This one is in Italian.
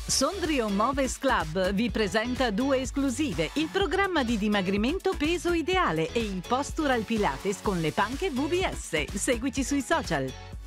Sondrio Moves Club vi presenta due esclusive: il programma di dimagrimento peso ideale e il postural Pilates con le panche VBS. Seguici sui social.